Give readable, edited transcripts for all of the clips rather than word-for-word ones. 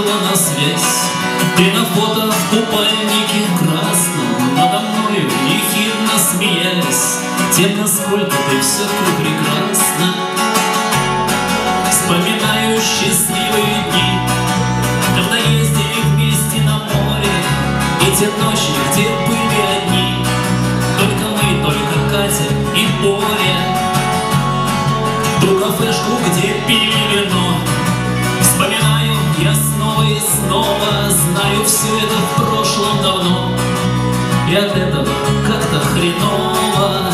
вышла на связь. Ты на фото в купальнике красном, надо мною ехидно смеялись тем, насколько ты все-таки прекрасна. Вспоминаю счастливые дни, когда ездили вместе на море, и те ночи, где были одни, только мы, только Катя и Боря. Ту кафешку, где пили вино, вспоминаю я снова и снова. Знаю, все это в прошлом давно, и от этого как-то хреново.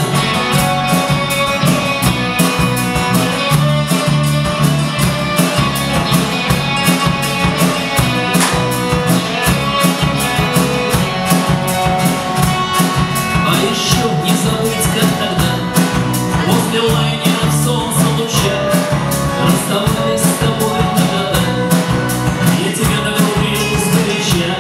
А еще не забыть, как тогда возле лайнера в солнце луча расставались с тобой на года. Я тебя нагрубил сгоряча,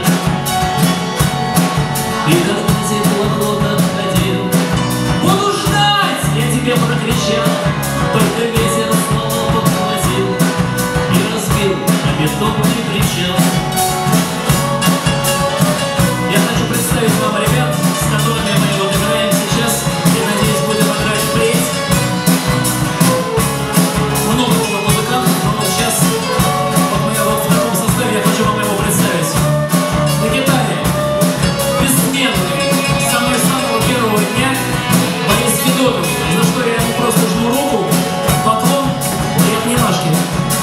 и когда теплоход отходил, буду ждать, я тебе прокричал, только ветер снова подхватил и разбил на бетонный причал. Я хочу представить вам ребят, с которыми мы вот играем сейчас, и, надеюсь, будем играть впредь. Много музыкантов, но вот сейчас вот мы вот в таком составе, я хочу вам его представить. На гитаре бессменный, со мной с самого первого дня, Борис Федотов, за что я ему просто жму руку, поклон и обнимашки.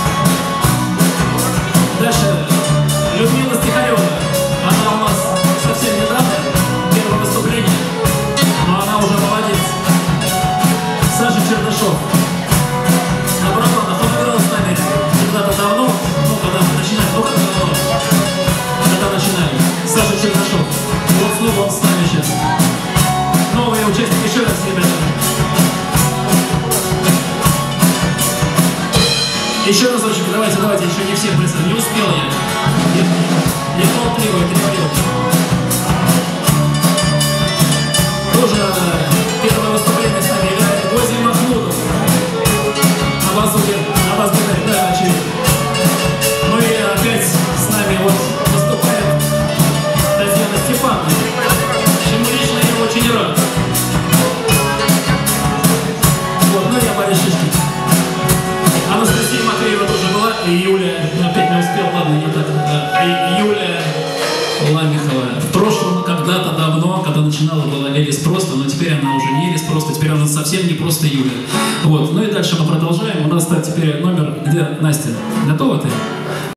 Дальше Людмила Стихарева, она у нас совсем недавно, первое выступление, но она уже молодец. Саша Чернышов на барабанах, он играл с нами когда-то давно, ну когда мы начинали, ну как давно, когда начинали. Саша Чернышов, вот снова он с нами сейчас. Новые участники, еще раз, ребята. Еще разочек, давайте, еще не всех представим, не успел я. Я болтливый, переводил. Тоже первое выступление с нами играет Гозель Махмудов. На бас-гитаре, да, очевидно. Ну и опять с нами вот выступает Татьяна Степановна, чему лично я очень рад. Вот, ну я Борис Шишкин. Анастасия Матвеева тоже была, и Юля, опять не успел, ладно, не так, и Юля Ламихова. В прошлом, когда-то давно, когда начинала, была Элис Просто, но теперь она уже не Элис Просто, теперь она совсем не просто Юля. Вот, ну и дальше мы продолжаем. У нас теперь номер, где Настя? Готова ты?